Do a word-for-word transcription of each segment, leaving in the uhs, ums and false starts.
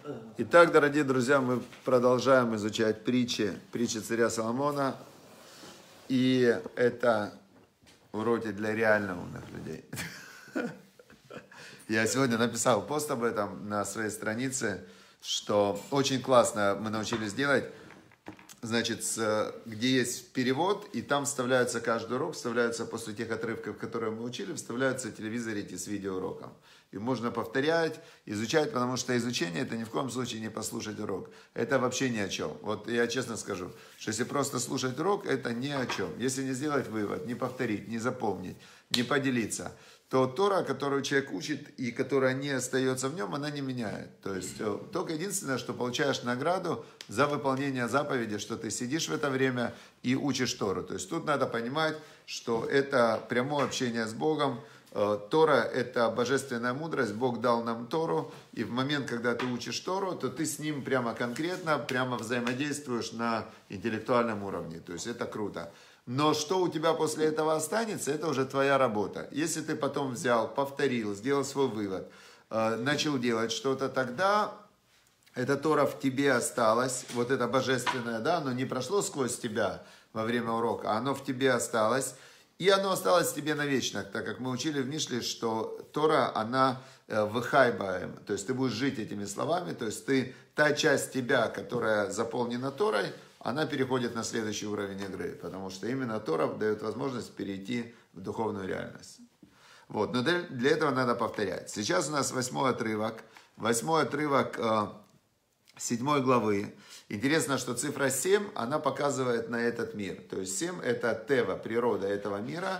Итак, дорогие друзья, мы продолжаем изучать притчи, притчи царя Соломона. И это уроки для реально умных людей. Я сегодня написал пост об этом на своей странице, что очень классно мы научились делать. Значит, где есть перевод, и там вставляется каждый урок, вставляются после тех отрывков, которые мы учили, вставляются в телевизоре эти с видеоуроком. И можно повторять, изучать, потому что изучение это ни в коем случае не послушать урок. Это вообще ни о чем. Вот я честно скажу, что если просто слушать урок, это ни о чем. Если не сделать вывод, не повторить, не запомнить, не поделиться, то Тора, которую человек учит и которая не остается в нем, она не меняет. То есть только единственное, что получаешь награду за выполнение заповеди, что ты сидишь в это время и учишь Тору. То есть тут надо понимать, что это прямое общение с Богом. Тора – это божественная мудрость, Бог дал нам Тору, и в момент, когда ты учишь Тору, то ты с ним прямо конкретно, прямо взаимодействуешь на интеллектуальном уровне, то есть это круто. Но что у тебя после этого останется, это уже твоя работа. Если ты потом взял, повторил, сделал свой вывод, начал делать что-то, тогда эта Тора в тебе осталась, вот это божественное, да, оно не прошло сквозь тебя во время урока, а оно в тебе осталось. И оно осталось тебе навечно, так как мы учили в Мишле, что Тора, она выхайбаем, то есть ты будешь жить этими словами, то есть ты, та часть тебя, которая заполнена Торой, она переходит на следующий уровень игры, потому что именно Тора дает возможность перейти в духовную реальность. Вот, но для, для этого надо повторять. Сейчас у нас восьмой отрывок, восьмой отрывок э, седьмой главы. Интересно, что цифра семь, она показывает на этот мир. То есть семь это тева, природа этого мира.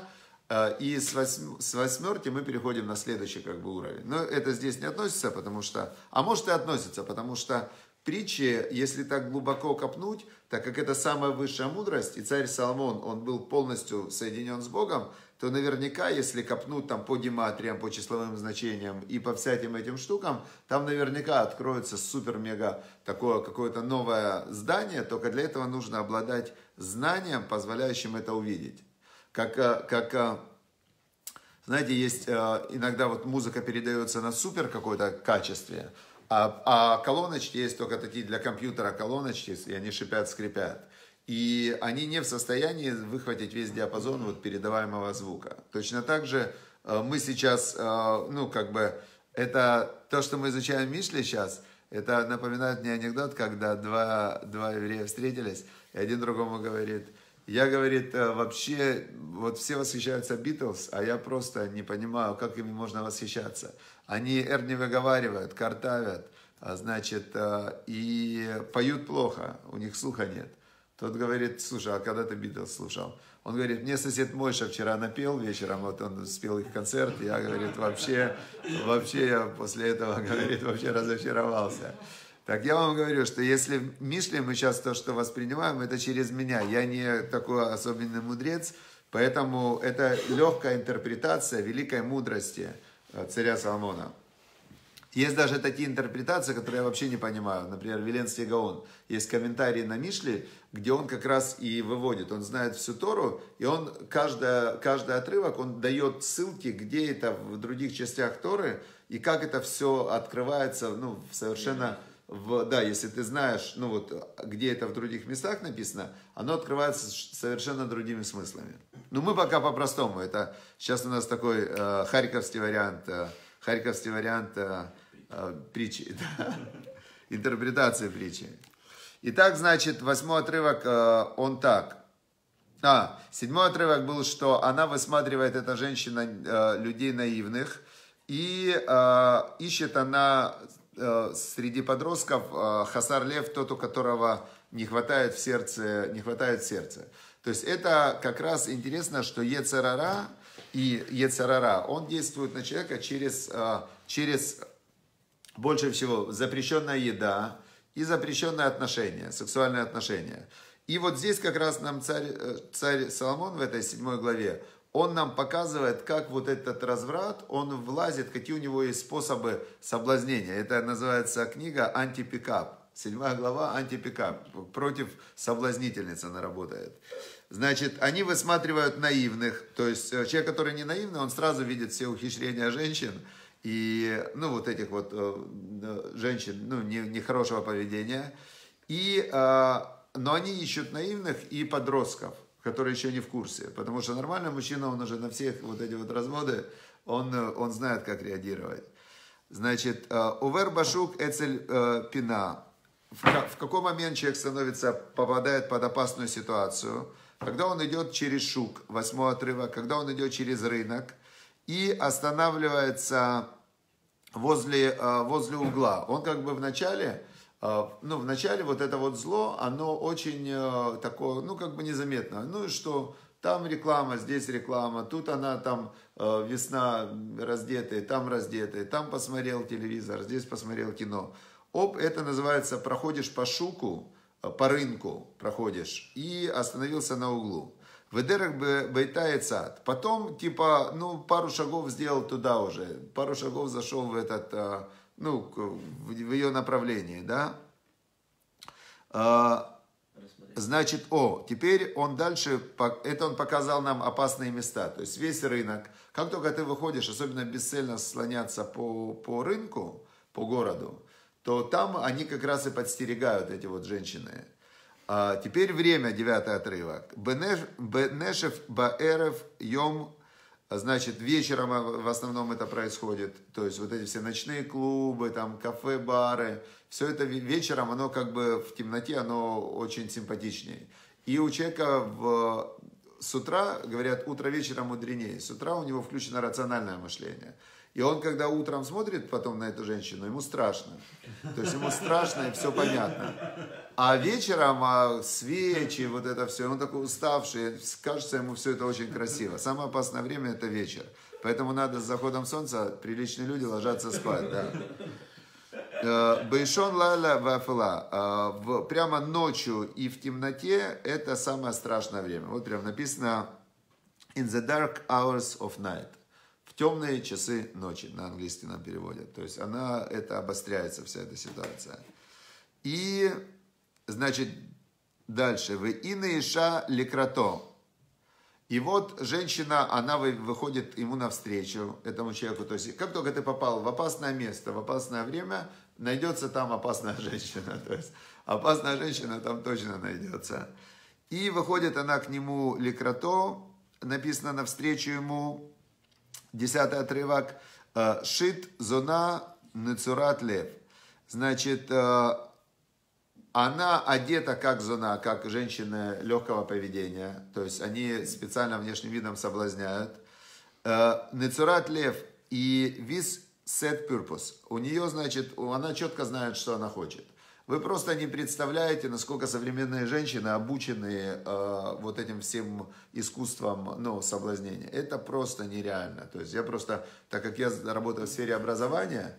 И с, восьм, с восьмерки мы переходим на следующий как бы уровень. Но это здесь не относится, потому что... А может и относится, потому что притчи, если так глубоко копнуть, так как это самая высшая мудрость, и царь Соломон, он был полностью соединен с Богом, то наверняка, если копнуть там по гематриям, по числовым значениям и по всяким этим штукам, там наверняка откроется супер-мега такое какое-то новое здание, только для этого нужно обладать знанием, позволяющим это увидеть. Как, как знаете, есть иногда вот музыка передается на супер какое-то качестве, а, а колоночки есть только такие для компьютера колоночки, и они шипят, скрипят. И они не в состоянии выхватить весь диапазон вот передаваемого звука. Точно так же мы сейчас, ну как бы, это то, что мы изучаем в Мишле сейчас, это напоминает мне анекдот, когда два, два еврея встретились, и один другому говорит, я, говорит, вообще, вот все восхищаются Битлз, а я просто не понимаю, как ими можно восхищаться. Они эр не выговаривают, картавят, значит, и поют плохо, у них слуха нет. Тот говорит, слушай, а когда ты Битлз слушал? Он говорит, мне сосед Мойша вчера напел вечером, вот он спел их концерт, я, говорит, вообще, вообще я после этого, говорит, вообще разочаровался. Так я вам говорю, что если в Мишле мы сейчас то, что воспринимаем, это через меня. Я не такой особенный мудрец, поэтому это легкая интерпретация великой мудрости царя Соломона. Есть даже такие интерпретации, которые я вообще не понимаю. Например, Виленский Гаон. Есть комментарии на Мишле, где он как раз и выводит. Он знает всю Тору, и он каждый, каждый отрывок, он дает ссылки, где это в других частях Торы, и как это все открывается, ну, совершенно... В, да, если ты знаешь, ну вот, где это в других местах написано, оно открывается совершенно другими смыслами. Но мы пока по-простому. Это сейчас у нас такой э, харьковский вариант, э, харьковский вариант э, э, притчи, да, интерпретации притчи. Итак, значит, восьмой отрывок, э, он так. А, седьмой отрывок был, что она высматривает, эта женщина, э, людей наивных, и э, ищет она... среди подростков хасар лев, тот, у которого не хватает в сердце, не хватает в сердце. То есть это как раз интересно, что йецер ара и йецер ара, он действует на человека через, через больше всего запрещенная еда и запрещенные отношения, сексуальные отношения. И вот здесь как раз нам царь, царь Соломон в этой седьмой главе, он нам показывает, как вот этот разврат, он влазит, какие у него есть способы соблазнения. Это называется книга «Антипикап». Седьмая глава «Антипикап». Против соблазнительницы она работает. Значит, они высматривают наивных. То есть человек, который не наивный, он сразу видит все ухищрения женщин. и, ну, вот этих вот э, женщин, ну, не, нехорошего поведения. И, э, но они ищут наивных и подростков, которые еще не в курсе. Потому что нормальный мужчина, он уже на всех вот эти вот разводы, он, он знает, как реагировать. Значит, увер башук эцель пина. В какой момент человек становится, попадает под опасную ситуацию? Когда он идет через шук, восьмой отрывок, когда он идет через рынок и останавливается возле, возле угла. Он как бы в начале, ну, в начале вот это вот зло, оно очень такое, ну, как бы незаметно. Ну, и что там реклама, здесь реклама, тут она там весна раздетая, там раздетая, там посмотрел телевизор, здесь посмотрел кино. Оп, это называется, проходишь по шуку, по рынку проходишь и остановился на углу. Ведерах бейта и цад. Потом, типа, ну, пару шагов сделал туда уже. Пару шагов зашел в этот, ну, в ее направлении, да. Значит, о, теперь он дальше, это он показал нам опасные места. То есть весь рынок. Как только ты выходишь, особенно бесцельно слоняться по, по рынку, по городу, то там они как раз и подстерегают, эти вот женщины. А теперь время, девятый отрывок. Бенешев баэрев йом, значит, вечером в основном это происходит. То есть вот эти все ночные клубы, там кафе, бары. Все это вечером, оно как бы в темноте, оно очень симпатичнее. И у человека в, с утра, говорят, утро вечером мудренее. С утра у него включено рациональное мышление. И он, когда утром смотрит потом на эту женщину, ему страшно. То есть ему страшно и все понятно. А вечером а свечи, вот это все, он такой уставший, кажется ему все это очень красиво. Самое опасное время это вечер. Поэтому надо с заходом солнца, приличные люди ложатся спать. Бейшон лайла вафла. Прямо ночью и в темноте это самое страшное время. Вот прям написано in the dark hours of night. В темные часы ночи, на английский нам переводят. То есть она, это обостряется, вся эта ситуация. И, значит, дальше. Вы ина иша лекрато. И вот женщина, она выходит ему навстречу, этому человеку. То есть, как только ты попал в опасное место, в опасное время, найдется там опасная женщина. То есть, опасная женщина там точно найдется. И выходит она к нему лекрато, написано навстречу ему. Десятый отрывок. Шит зона нецурат лев. Значит, она одета как зона, как женщина легкого поведения. То есть они специально внешним видом соблазняют. Нецурат лев и вис set purpose. У нее, значит, она четко знает, что она хочет. Вы просто не представляете, насколько современные женщины обучены э, вот этим всем искусством, ну, соблазнения. Это просто нереально. То есть я просто, так как я работаю в сфере образования,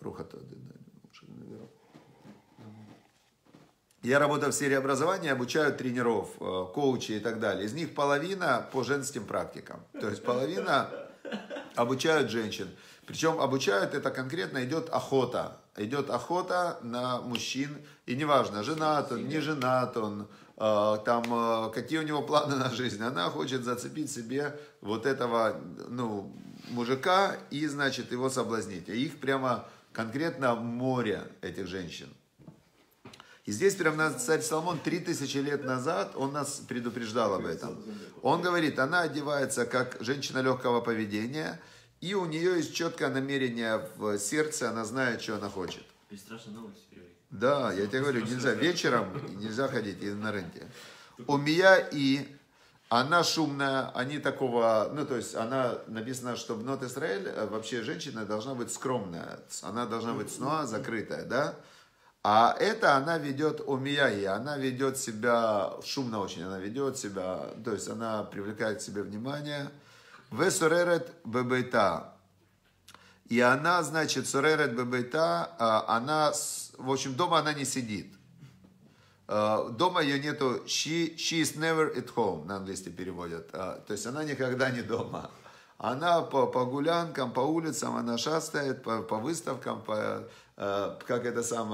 я работаю в сфере образования, обучаю тренеров, э, коучей и так далее. Из них половина по женским практикам. То есть половина обучают женщин. Причем обучают это конкретно, идет охота. Идет охота на мужчин. И неважно, женат он, не женат он, э, там, э, какие у него планы на жизнь. Она хочет зацепить себе вот этого, ну, мужика и, значит, его соблазнить. И их прямо конкретно море, этих женщин. И здесь прямо царь Соломон три тысячи лет назад, он нас предупреждал об этом. Он говорит, она одевается как женщина легкого поведения, и у нее есть четкое намерение в сердце, она знает, что она хочет. Бесстрашно новости перевели. Да, я тебе говорю, нельзя вечером, нельзя ходить на рынке. Умия и она шумная, они такого, ну то есть она, написано, что в Нот Исраэль вообще женщина должна быть скромная, она должна быть снуа, закрытая, да? А это она ведет умия и она ведет себя, шумно очень она ведет себя, то есть она привлекает к себе внимание. Весуререт бебейта. И она, значит, суререт бебейта, она, в общем, дома она не сидит. Дома ее нету, she, she is never at home, на английский переводят. То есть она никогда не дома. Она по, по гулянкам, по улицам, она шастает, по, по выставкам, по, как это самое,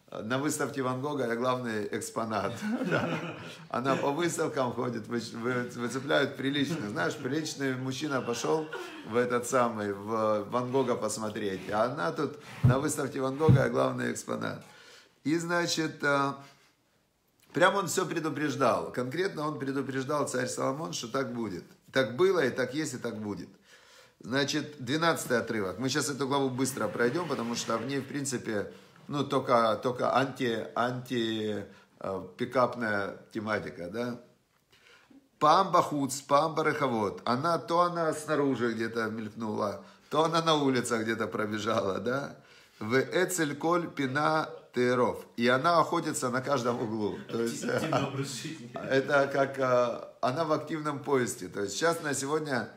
на выставке Ван Гога я главный экспонат. Она по выставкам ходит, выцепляют приличных. Знаешь, приличный мужчина пошел в этот самый, в Ван Гога посмотреть. А она тут на выставке Ван Гога я главный экспонат. И, значит, прямо он все предупреждал. Конкретно он предупреждал царь Соломон, что так будет. Так было, и так есть, и так будет. Значит, двенадцатый отрывок. Мы сейчас эту главу быстро пройдем, потому что в ней, в принципе, ну, только, только анти, анти э, пикапная тематика, да. Пам бахуц, пам бараховод. Она, то она снаружи где-то мелькнула, то она на улицах где-то пробежала, да. В эцель коль пина тееров. И она охотится на каждом углу. То есть, это как э, она в активном поиске. То есть сейчас на сегодня...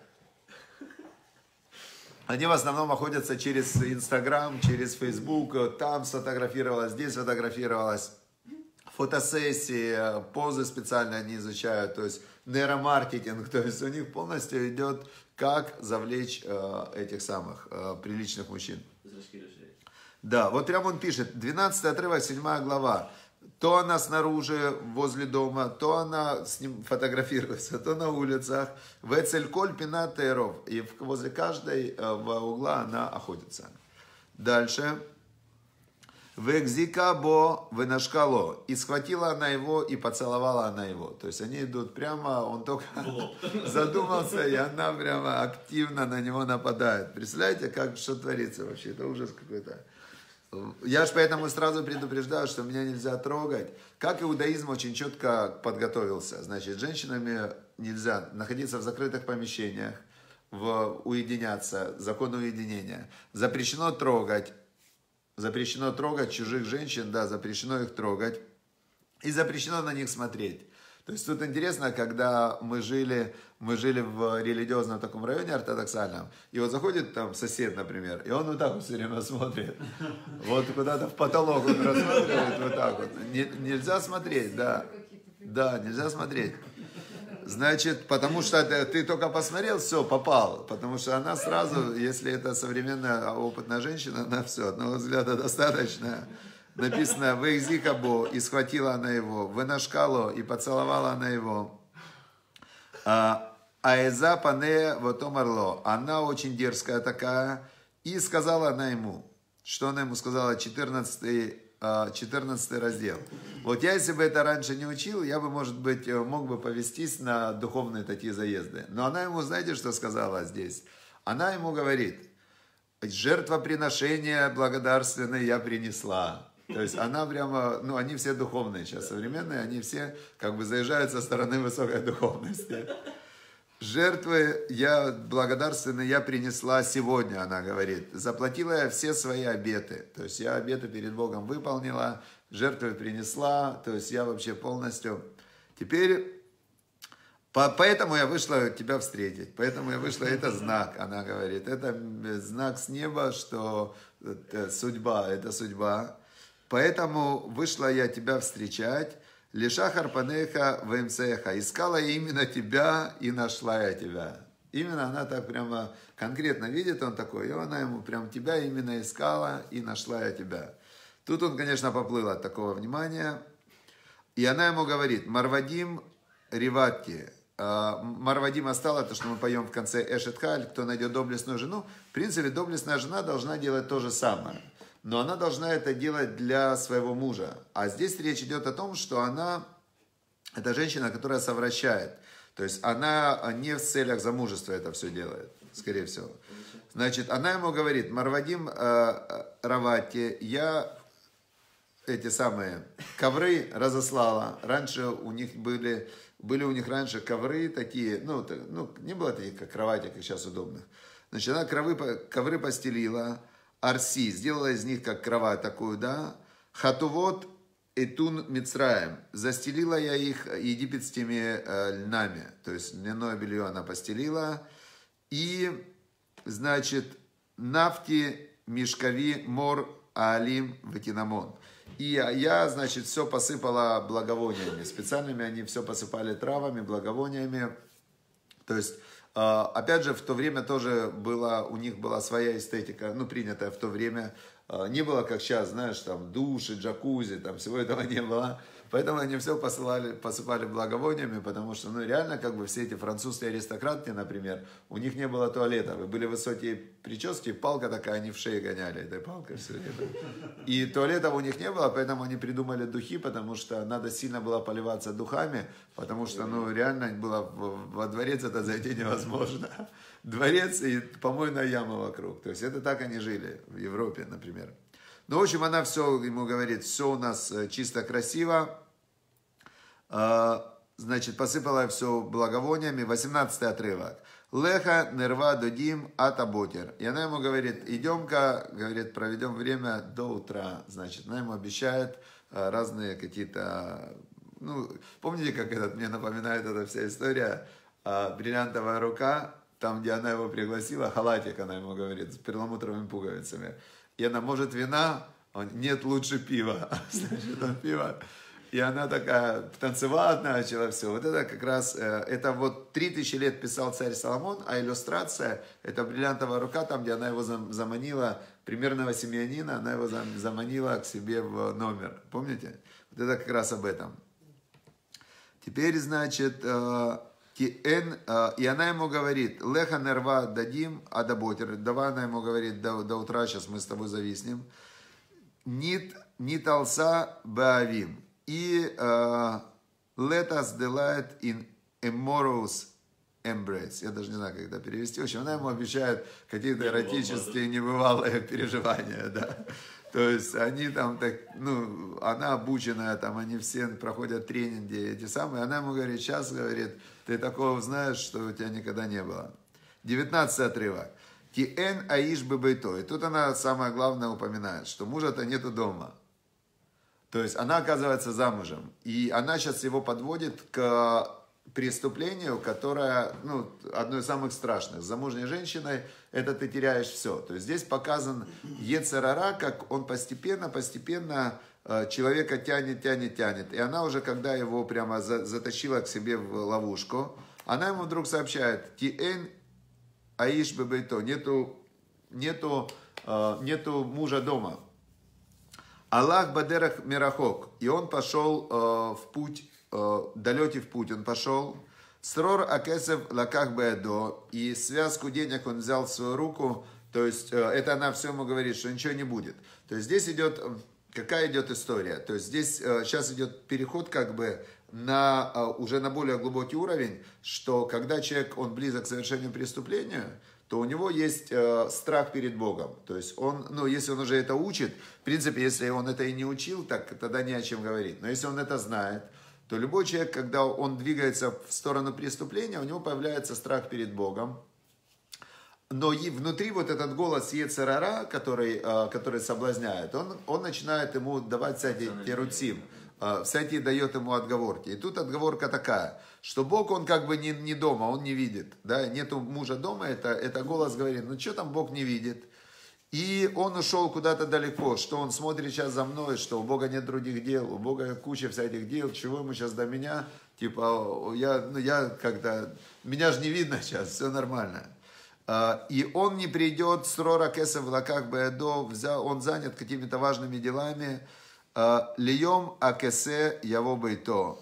Они в основном охотятся через Инстаграм, через Фейсбук, там сфотографировалась, здесь сфотографировалась, фотосессии, позы специально они изучают, то есть нейромаркетинг, то есть у них полностью идет, как завлечь э, этих самых э, приличных мужчин. Да, вот прямо он пишет, двенадцатый отрывок, седьмая глава. То она снаружи, возле дома, то она с ним фотографируется, то на улицах. В эцель-коль пина тееров. И возле каждой угла она охотится. Дальше. В экзикабо вынашкало. И схватила она его, и поцеловала она его. То есть они идут прямо, он только задумался, и она прямо активно на него нападает. Представляете, как, что творится вообще? Это ужас какой-то. Я же поэтому сразу предупреждаю, что меня нельзя трогать. Как иудаизм очень четко подготовился. Значит, женщинами нельзя находиться в закрытых помещениях, в, уединяться, закон уединения. Запрещено трогать. Запрещено трогать чужих женщин, да, запрещено их трогать. И запрещено на них смотреть. То есть тут интересно, когда мы жили, мы жили в религиозном таком районе ортодоксальном, и вот заходит там сосед, например, и он вот так вот все время смотрит. Вот куда-то в потолок он рассматривает, вот так вот. Не, нельзя смотреть, да. Да, нельзя смотреть. Значит, потому что ты, ты только посмотрел, все, попал. Потому что она сразу, если это современная опытная женщина, она все, одного взгляда достаточно. Написано, в экзикабо, и схватила она его, в энашкало, и поцеловала она его. Аэза пане вот омарло, она очень дерзкая такая, и сказала она ему, что она ему сказала, четырнадцатый, четырнадцатый раздел. Вот я, если бы это раньше не учил, я бы, может быть, мог бы повестись на духовные такие заезды. Но она ему, знаете, что сказала здесь? Она ему говорит, жертвоприношение благодарственное я принесла. То есть она прямо, ну они все духовные сейчас, современные, они все как бы заезжают со стороны высокой духовности. Жертвы я благодарственные я принесла сегодня, она говорит. Заплатила я все свои обеты. То есть я обеты перед Богом выполнила, жертвы принесла. То есть я вообще полностью... Теперь, по, поэтому я вышла тебя встретить. Поэтому я вышла, это знак, она говорит. Это знак с неба, что это судьба, это судьба. Поэтому вышла я тебя встречать, лиша харпанеха вемцеха, искала я именно тебя и нашла я тебя. Именно она так прямо конкретно видит, он такой, и она ему прям тебя именно искала и нашла я тебя. Тут он, конечно, поплыл от такого внимания, и она ему говорит, Марвадим Риватки, Марвадим остала, то, что мы поем в конце Эшетхаль, кто найдет доблестную жену, в принципе, доблестная жена должна делать то же самое. Но она должна это делать для своего мужа. А здесь речь идет о том, что она, это женщина, которая совращает. То есть она не в целях замужества это все делает, скорее всего. Значит, она ему говорит, Марвадим э, Равати, я эти самые ковры разослала. Раньше у них были, были у них раньше ковры такие, ну, ну не было таких, как кровати, как сейчас удобных. Значит, она ковры, ковры постелила. Арси, сделала из них как кровать такую, да. Хатувот этун мицраем. Застелила я их египетскими э, льнами. То есть льняное белье она постелила. И, значит, нафти мишкави мор аалим ватинамон. И я, значит, все посыпала благовониями. Специальными они все посыпали травами, благовониями. То есть... Опять же, в то время тоже была, у них была своя эстетика, ну, принятая в то время. Не было, как сейчас, знаешь, там души, джакузи, там всего этого не было. Поэтому они все посылали, посыпали благовониями, потому что, ну, реально, как бы все эти французские аристократки, например, у них не было туалетов, и были высокие прически, палка такая, они в шее гоняли этой палкой все время. И туалетов у них не было, поэтому они придумали духи, потому что надо сильно было поливаться духами, потому что, ну, реально было, во дворец это зайти невозможно. Дворец и помойная яма вокруг. То есть это так они жили в Европе, например. Ну, в общем, она все ему говорит, все у нас чисто красиво. Значит, посыпала все благовониями. восемнадцатый отрывок. Леха нерва додим атаботер. И она ему говорит, идем-ка, говорит, проведем время до утра. Значит, она ему обещает разные какие-то... Ну, помните, как этот, мне напоминает эта вся история, бриллиантовая рука, там, где она его пригласила, халатик, она ему говорит, с перламутровыми пуговицами. И она, может, вина? Он, нет, лучше пива. Значит, он пиво. И она такая танцевать начала, все. Вот это как раз, это вот три тысячи лет писал царь Соломон, а иллюстрация, это бриллиантовая рука, там, где она его заманила, примерного семьянина, она его заманила к себе в номер. Помните? Вот это как раз об этом. Теперь, значит, и она ему говорит, леха нерва дадим адаботер, давай, она ему говорит, до, до утра сейчас мы с тобой зависнем. Нит, нит алса баавим. И uh, let us delight in amorous embrace. Я даже не знаю, как это перевести. В общем, она ему обещает какие-то эротические небывалые переживания, да. То есть они там, так, ну, она обученная, там они все проходят тренинги, эти самые. Она ему говорит, сейчас, говорит, ты такого знаешь, что у тебя никогда не было. девятнадцатый отрывок. Ки-эн аиш бебейто. И тут она самое главное упоминает, что мужа-то нету дома. То есть она оказывается замужем. И она сейчас его подводит к преступлению, которое, ну, одно из самых страшных. С замужней женщиной это ты теряешь все. То есть здесь показан йецер ара, как он постепенно, постепенно человека тянет, тянет, тянет. И она уже, когда его прямо затащила к себе в ловушку, она ему вдруг сообщает, ти-эн аиш бебейто, нету, нету, нету мужа дома. Аллах бадерах мирахок. И он пошел э, в путь, э, далекий в путь он пошел. Срор акесев лаках бэдо. И связку денег он взял в свою руку. То есть, э, это она все ему говорит, что ничего не будет. То есть, здесь идет, какая идет история? То есть, здесь э, сейчас идет переход как бы на, э, уже на более глубокий уровень, что когда человек, он близок к совершению преступления, то у него есть э, страх перед Богом. То есть он, ну, если он уже это учит, в принципе, если он это и не учил, так тогда не о чем говорить. Но если он это знает, то любой человек, когда он двигается в сторону преступления, у него появляется страх перед Богом. Но и внутри вот этот голос йецер ара, который, э, который соблазняет, он, он начинает ему давать всякие теруцим, э, всякие дает ему отговорки. И тут отговорка такая, что Бог, он как бы не, не дома, он не видит, да, нету мужа дома, это, это голос говорит, ну что там Бог не видит? И он ушел куда-то далеко, что он смотрит сейчас за мной, что у Бога нет других дел, у Бога куча всяких дел, чего ему сейчас до меня, типа, я, ну, я как-то, меня же не видно сейчас, все нормально. И он не придет с рора кеса в лаках бэдо, он занят какими-то важными делами, льем акесе яво бейто.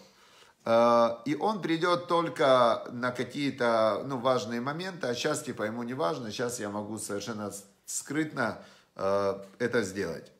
И он придет только на какие-то, ну, важные моменты, а сейчас типа ему не важно, сейчас я могу совершенно скрытно э, это сделать.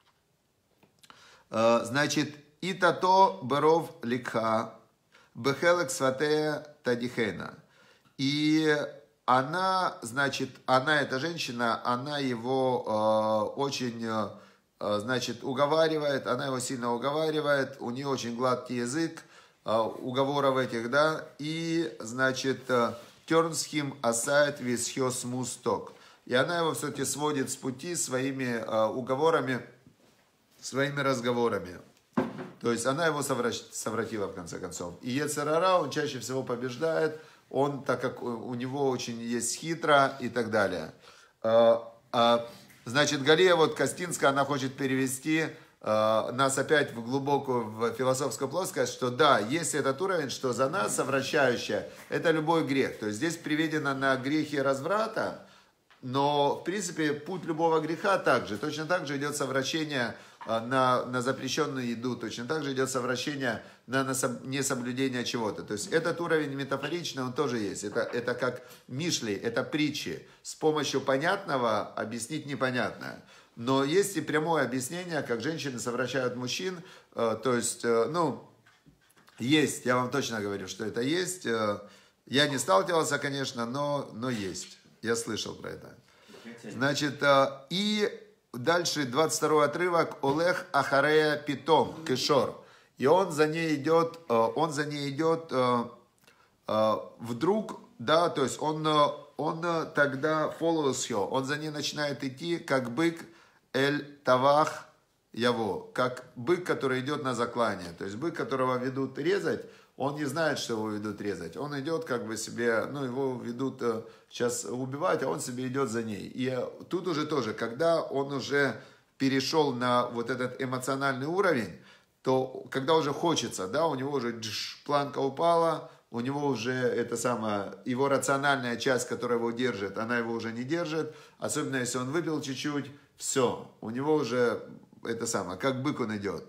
Э, значит, и тато беров ликха бехелек сватея тадихена. И она, значит, она, эта женщина, она его э, очень, э, значит, уговаривает, она его сильно уговаривает, у нее очень гладкий язык, уговоров этих, да, и, значит, тернсхим асайт висхёс мусток. И она его все-таки сводит с пути своими уговорами, своими разговорами. То есть она его совратила, в конце концов. И йецер ара, он чаще всего побеждает, он, так как у него очень есть хитро и так далее. Значит, Галия вот Костинская, она хочет перевести нас опять в глубокую в философскую плоскость, что да, есть этот уровень, что за нас совращающее, это любой грех. То есть здесь приведено на грехи разврата, но, в принципе, путь любого греха также. Точно так же идет совращение на, на запрещенную еду, точно так же идет совращение на, на несоблюдение чего-то. То есть этот уровень метафоричный, он тоже есть. Это, это как мишли, это притчи. С помощью понятного объяснить непонятное. Но есть и прямое объяснение, как женщины совращают мужчин. То есть, ну, есть, я вам точно говорю, что это есть. Я не сталкивался, конечно, но, но есть. Я слышал про это. Значит, и дальше двадцать второй отрывок. Олех Ахарея Питом, Кешор. И он за ней идет, он за ней идет вдруг, да, то есть он, он тогда follows her, он за ней начинает идти, как бык эль тавах яво, как бык, который идет на заклание. То есть бык, которого ведут резать, он не знает, что его ведут резать. Он идет как бы себе, ну его ведут сейчас убивать, а он себе идет за ней. И тут уже тоже, когда он уже перешел на вот этот эмоциональный уровень, то когда уже хочется, да, у него уже джш, планка упала, у него уже это самое, его рациональная часть, которая его держит, она его уже не держит. Особенно если он выпил чуть-чуть, все, у него уже это самое, как бык он идет.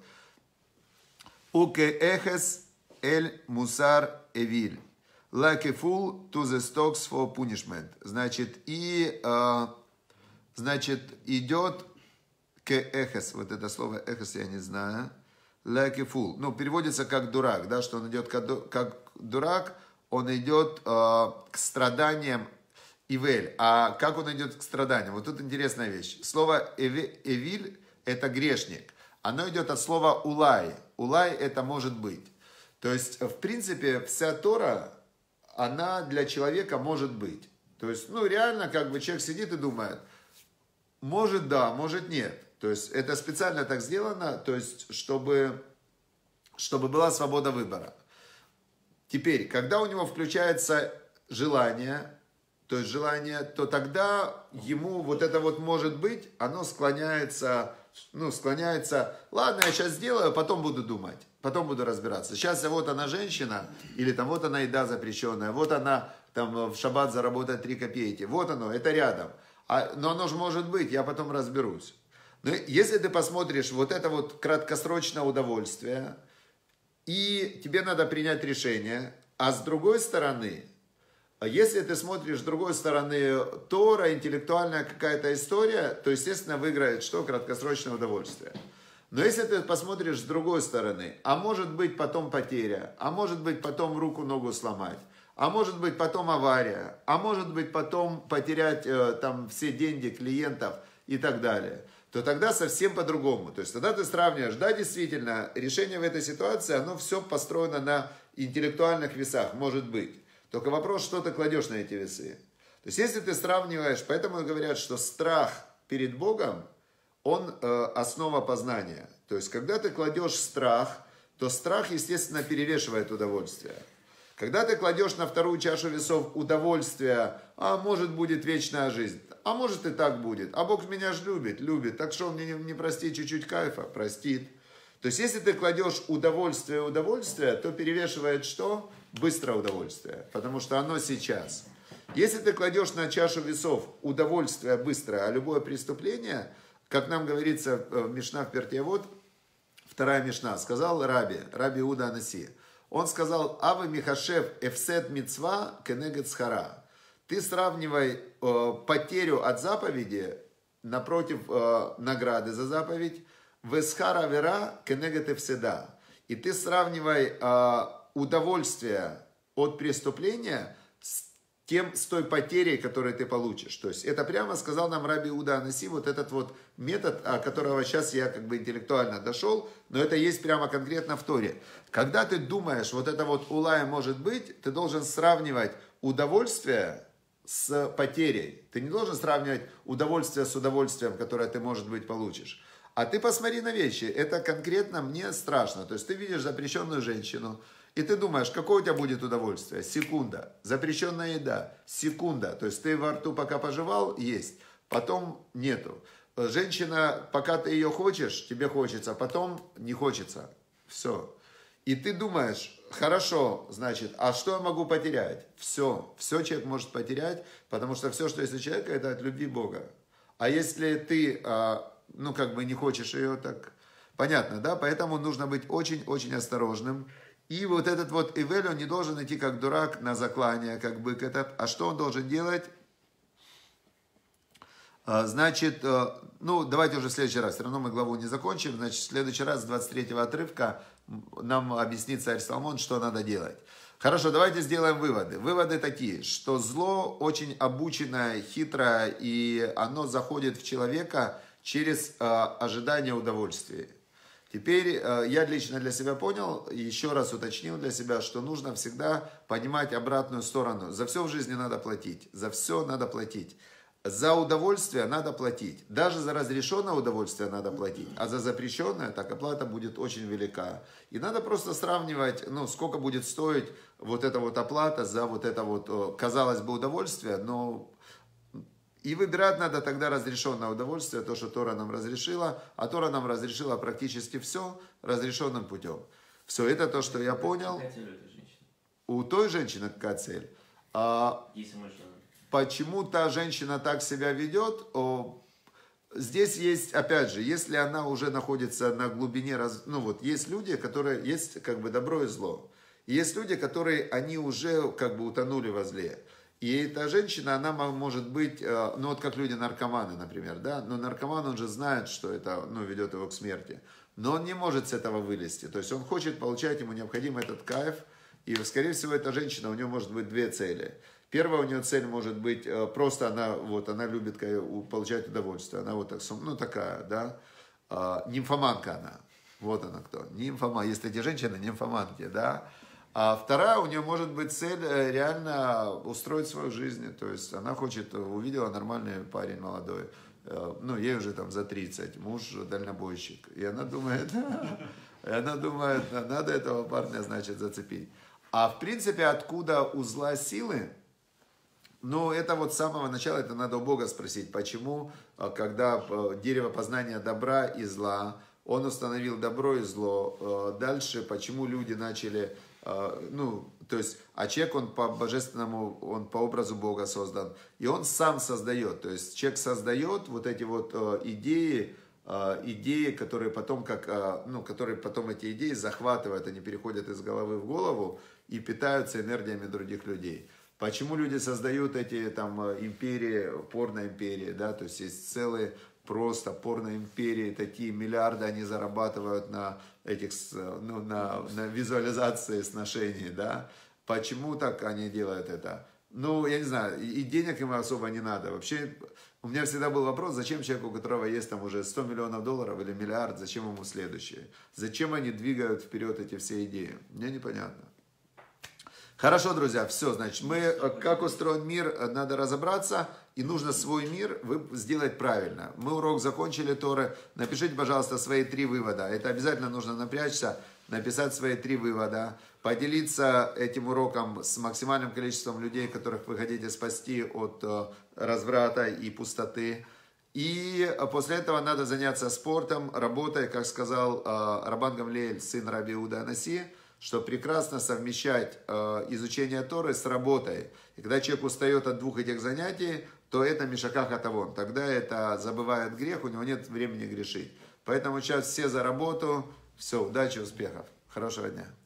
Уке эхес эль мусар эвиль. Like a fool to the stocks for punishment. Значит, и, э, значит, идет к эхес. Вот это слово эхес я не знаю. Like a fool. Ну, переводится как дурак, да, что он идет как, как дурак, он идет э, к страданиям ивель. А как он идет к страданиям? Вот тут интересная вещь. Слово эвиль это грешник. Оно идет от слова улай. Улай это может быть. То есть, в принципе, вся Тора, она для человека может быть. То есть, ну, реально, как бы человек сидит и думает, может да, может нет. То есть, это специально так сделано, то есть, чтобы, чтобы была свобода выбора. Теперь, когда у него включается желание, то есть желание, то тогда ему вот это вот может быть, оно склоняется, ну, склоняется, ладно, я сейчас сделаю, потом буду думать. Потом буду разбираться. Сейчас вот она женщина, или там вот она еда запрещенная, вот она там в шаббат заработает три копейки. Вот оно, это рядом. А, но оно же может быть, я потом разберусь. Но если ты посмотришь вот это вот краткосрочное удовольствие, и тебе надо принять решение, а с другой стороны, если ты смотришь с другой стороны Тора, интеллектуальная какая-то история, то, естественно, выиграет что? Краткосрочное удовольствие. Но если ты посмотришь с другой стороны, а может быть потом потеря, а может быть потом руку-ногу сломать, а может быть потом авария, а может быть потом потерять э, там все деньги клиентов и так далее, то тогда совсем по-другому. То есть тогда ты сравниваешь, да, действительно, решение в этой ситуации, оно все построено на интеллектуальных весах, может быть. Только вопрос, что ты кладешь на эти весы. То есть если ты сравниваешь, поэтому говорят, что страх перед Богом, он э, основа познания. То есть, когда ты кладешь страх, то страх, естественно, перевешивает удовольствие. Когда ты кладешь на вторую чашу весов удовольствие, а может будет вечная жизнь, а может и так будет, а Бог меня же любит, любит, так что он мне не, не простит чуть-чуть кайфа, простит. То есть, если ты кладешь удовольствие удовольствие, то перевешивает что? Быстрое удовольствие, потому что оно сейчас. Если ты кладешь на чашу весов удовольствие быстрое, а любое преступление, как нам говорится в Мишна в Пертьявот, вторая Мишна, сказал Раби, Раби Иуда Анаси. Он сказал, Ава Михашев эфсет мицва кенегет схара. Ты сравнивай э, потерю от заповеди напротив э, награды за заповедь, весхара вера кенегет эфседа. И ты сравнивай э, удовольствие от преступления с тем, с той потерей, которую ты получишь. То есть это прямо сказал нам Раби Иуда Анаси, вот этот вот метод, о которого сейчас я как бы интеллектуально дошел, но это есть прямо конкретно в Торе. Когда ты думаешь, вот это вот улая может быть, ты должен сравнивать удовольствие с потерей. Ты не должен сравнивать удовольствие с удовольствием, которое ты, может быть, получишь. А ты посмотри на вещи, это конкретно мне страшно. То есть ты видишь запрещенную женщину, и ты думаешь, какое у тебя будет удовольствие? Секунда. Запрещенная еда. Секунда. То есть ты во рту пока пожевал, есть. Потом нету. Женщина, пока ты ее хочешь, тебе хочется. Потом не хочется. Все. И И ты думаешь, хорошо, значит, а что я могу потерять? Все, все человек может потерять, потому что все, что есть у человека, это от любви Бога. А если ты, ну, как бы не хочешь ее, так понятно, да? Поэтому нужно быть очень-очень осторожным. И вот этот вот Ивель, он не должен идти как дурак на заклание, как бык этот. А что он должен делать? Значит, ну, давайте уже в следующий раз. Все равно мы главу не закончим. Значит, в следующий раз с двадцать третьего отрывка нам объяснит царь Соломон, что надо делать. Хорошо, давайте сделаем выводы. Выводы такие, что зло очень обученное, хитрое, и оно заходит в человека через э, ожидание удовольствия. Теперь э, я лично для себя понял, еще раз уточнил для себя, что нужно всегда понимать обратную сторону. За все в жизни надо платить, за все надо платить. За удовольствие надо платить. Даже за разрешенное удовольствие надо платить. А за запрещенное, так оплата будет очень велика. И надо просто сравнивать, ну, сколько будет стоить вот эта вот оплата за вот это вот, казалось бы, удовольствие. Но и выбирать надо тогда разрешенное удовольствие, то, что Тора нам разрешила. А Тора нам разрешила практически все разрешенным путем. Все, это то, что я понял. Какая цель у этой женщины? У той женщины какая цель? А... Если мы что... Почему та женщина так себя ведет? О, здесь есть, опять же, если она уже находится на глубине, раз, ну вот, есть люди, которые, есть как бы добро и зло. И есть люди, которые, они уже как бы утонули во зле. И эта женщина, она может быть, ну вот как люди-наркоманы, например, да, но наркоман, он же знает, что это, ну, ведет его к смерти. Но он не может с этого вылезти. То есть он хочет получать, ему необходим этот кайф. И, скорее всего, эта женщина, у нее может быть две цели. Первая у нее цель может быть, просто она, вот, она любит получать удовольствие. Она вот так, ну, такая, да, нимфоманка она. Вот она кто. Нимфоман. Есть эти женщины, нимфоманки, да. А вторая у нее может быть цель реально устроить свою жизнь. То есть она хочет, увидела нормальный парень молодой. Ну, ей уже там за тридцать, муж дальнобойщик. И она думает, и она думает, надо этого парня, значит, зацепить. А в принципе, откуда у зла силы? Ну, это вот с самого начала, это надо у Бога спросить, почему, когда дерево познания добра и зла, он установил добро и зло, дальше, почему люди начали, ну, то есть, а человек, он по божественному, он по образу Бога создан, и он сам создает, то есть, человек создает вот эти вот идеи, идеи, которые потом, как, ну, которые потом эти идеи захватывают, они переходят из головы в голову и питаются энергиями других людей. Почему люди создают эти там империи, порно-империи, да, то есть есть целые просто порно-империи, такие миллиарды они зарабатывают на этих, ну, на, на визуализации сношений, да. Почему так они делают это? Ну, я не знаю, и денег им особо не надо. Вообще, у меня всегда был вопрос, зачем человеку, у которого есть там уже сто миллионов долларов или миллиард, зачем ему следующее? Зачем они двигают вперед эти все идеи? Мне непонятно. Хорошо, друзья, все, значит, мы, как устроен мир, надо разобраться, и нужно свой мир сделать правильно. Мы урок закончили, Торы. Напишите, пожалуйста, свои три вывода. Это обязательно нужно напрячься, написать свои три вывода, поделиться этим уроком с максимальным количеством людей, которых вы хотите спасти от разврата и пустоты. И после этого надо заняться спортом, работой, как сказал Рабан Гамлиэль, сын Раби Иуда Анаси, что прекрасно совмещать э, изучение Торы с работой. И когда человек устает от двух этих занятий, то это мишаках атавон. Тогда это забывает грех, у него нет времени грешить. Поэтому сейчас все за работу. Все, удачи, успехов. Хорошего дня.